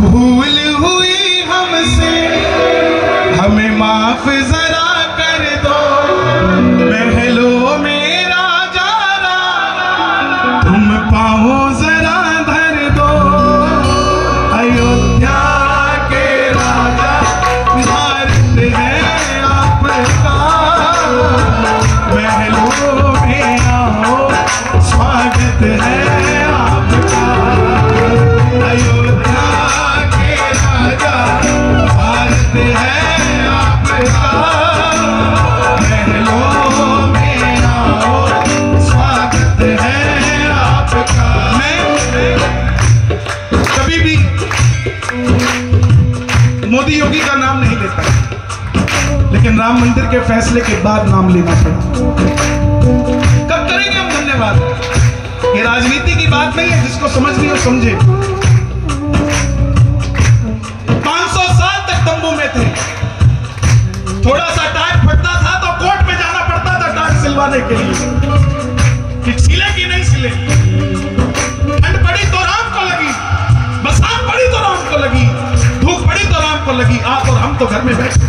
भूल हुई हमसे हमें माफ जरा कर दो, महलों में राजा तुम पाओ जरा धर दो। अयोध्या के राजा भारत है आपका, महलों में आओ स्वागत है आपका। अयोध्या के राजा भारत है आपका, महलों में आओ स्वागत है आपका। मैं कभी भी मोदी योगी का नाम नहीं लेता, लेकिन राम मंदिर के फैसले के बाद नाम लेना पड़ा। कब करेंगे हम धन्यवाद? ये राजनीति की बात नहीं है, जिसको समझनी हो समझे। 500 साल तक तंबू में थे, थोड़ा सा टाट फटता था तो कोर्ट में जाना पड़ता था टाट सिलवाने के लिए कि सिले कि नहीं सिले। ठंड पड़ी तो राम को लगी, बरसात पड़ी तो राम को लगी, धूप पड़ी तो राम को लगी। आप और हम तो घर में बैठे।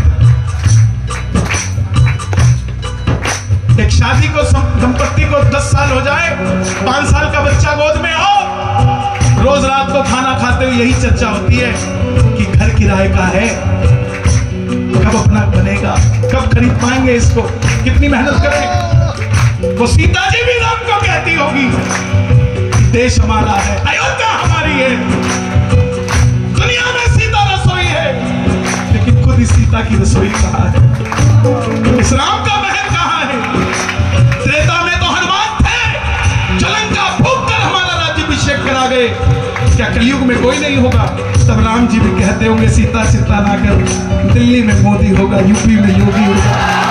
एक शादी को दंपत्ति को 10 साल हो जाए, 5 साल का बच्चा गोद में हो, रोज रात को खाना खाते हुए यही चर्चा होती है कि घर किराए का है, कब अपना बनेगा, कब खरीद पाएंगे इसको, कितनी मेहनत करके। वो सीता जी भी राम को कहती होगी देश हमारा है, अयोध्या हमारी है, दुनिया में सीता रसोई है, लेकिन खुद ही सीता की रसोई कहाँ है? इस राम का महल कहाँ है? त्रेता में तो हनुमान थे, लंका फूंक कर हमारा राज्याभिषेक करा गए। क्या कलयुग में कोई नहीं होगा? तब राम जी भी कहते होंगे सीता चिंता ना कर, दिल्ली में मोदी होगा, यूपी में योगी होगा।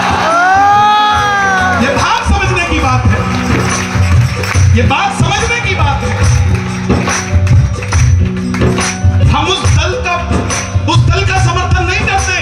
ये बात समझने की बात है, ये बात समझने की बात है। हम उस दल का समर्थन नहीं करते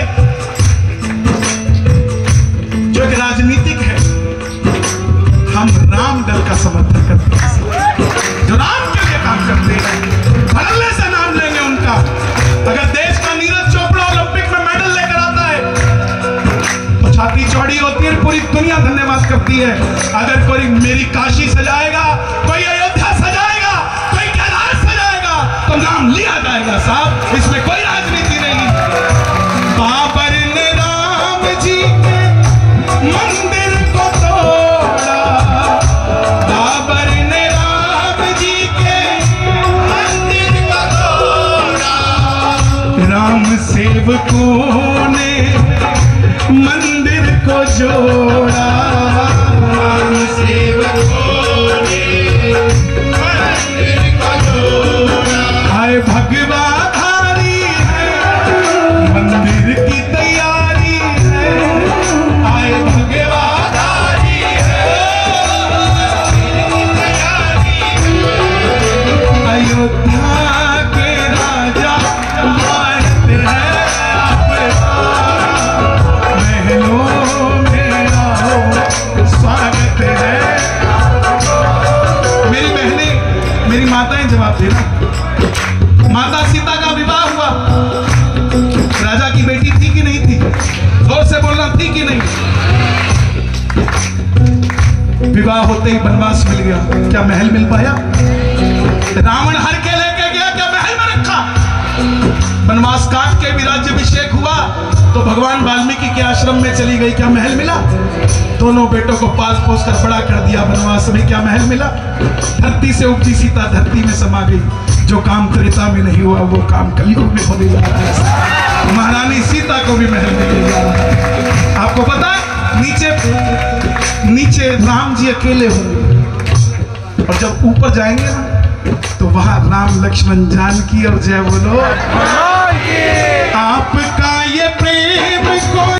जो एक राजनीतिक है, हम राम दल का समर्थन करते हैं, जो राम के लिए काम करते हैं। धड़ल्ले से नाम लेंगे उनका। अगर देश का नीरज चोपड़ा ओलंपिक में मेडल लेकर आता है तो छाती चौड़ी होती है, पूरी दुनिया धन्यवाद करती है। अगर कोई मेरी काशी सजाएगा, कोई अयोध्या सजाएगा, कोई कैलाश सजाएगा तो नाम लिया जाएगा साहब, इसमें कोई राजनीति नहीं। बाबर ने राम जी के मंदिर को तोड़ा, बाबर ने राम जी के मंदिर को तोड़ा, राम सेवकों ने मंदिर को जोड़ा, राम सेवकों ने मंदिर को जोड़ा। आए भगवा धारी है, मंदिर की तैयारी है, आए भगवा धारी है, मंदिर की तैयारी है। अयोध्या के राजा भारत है आपका, महलों में आओ स्वागत है। मेरी बहनें, मेरी माताएं जवाब देना। माता सीता का विवाह हुआ, राजा की बेटी थी कि नहीं थी? जोर से बोलना, थी कि नहीं? विवाह होते ही वनवास मिल गया, क्या महल मिल पाया? रावण हर के लेके गया, क्या महल में रखा? वनवास काट के भी राज्याभिषेक हुआ तो भगवान वाल्मीकि के आश्रम में चली गई, क्या महल मिला? दोनों बेटों को पाल पोस कर बड़ा कर दिया वनवास में, क्या महल मिला? धरती से उपजी सीता धरती में समा गई। जो काम त्रेता में नहीं हुआ वो काम कलयुग में होने जा रहा है। महारानी सीता को भी महल मिलने जा रहा है। आपको पता है नीचे राम जी अकेले होंगे और जब ऊपर जाएंगे ना तो वहां राम लक्ष्मण जानकी और जय बोलो।